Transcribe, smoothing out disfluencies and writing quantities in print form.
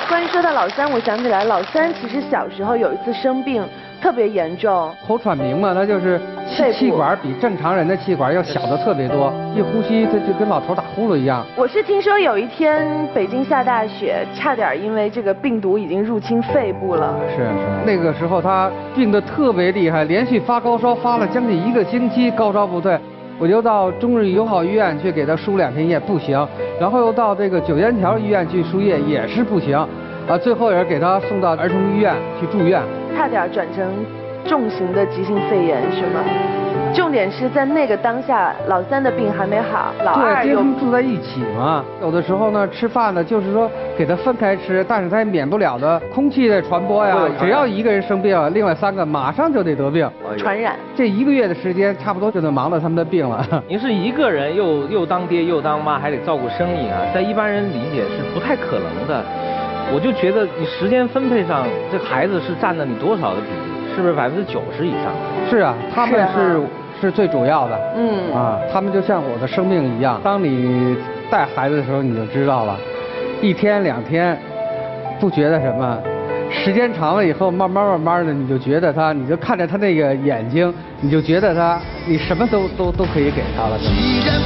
关于说到老三，我想起来老三其实小时候有一次生病特别严重， 口喘鸣嘛，它就是气管比正常人的气管要小的特别多，一呼吸它就跟老头打呼噜一样。 我是听说有一天北京下大雪，差点因为这个病毒已经入侵肺部了。 是，那个时候他病得特别厉害，连续发高烧，发了将近1个星期，高烧不退。我就到中日友好医院去给他输2天液，不行，然后又到这个9间桥医院去输液，也是不行，最后也是给他送到儿童医院去住院， 差点转成重型的急性肺炎，是吗？重点是在那个当下，老三的病还没好，老二对，跟他们住在一起嘛。有的时候呢，吃饭呢，就是说给他分开吃，但是他也免不了的空气的传播呀。只要一个人生病，另外3个马上就得得病， 传染。 这1个月的时间，差不多就能忙到他们的病了。 您是一个人又当爹又当妈，还得照顾生意啊，在一般人理解是不太可能的。我就觉得你时间分配上，这孩子是占了你多少的比例？是不是90%以上？ 是啊，他们是最主要的。他们就像我的生命一样。当你带孩子的时候，你就知道了，1天2天不觉得什么，时间长了以后，慢慢的，你就觉得他，你就看着他那个眼睛，你就觉得他，你什么都可以给他了。